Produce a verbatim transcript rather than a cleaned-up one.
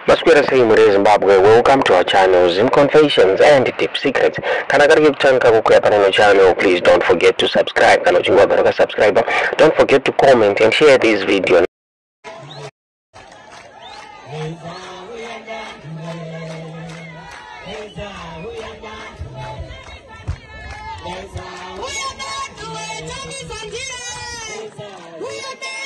Masquera Sayimure Zimbabwe, welcome to our channel Zim Confessions and Tip Secrets. Kanakari Chanka Kukuya channel, please don't forget to subscribe. Kanochinwa Baraka subscriber. Don't forget to comment and share this video. We are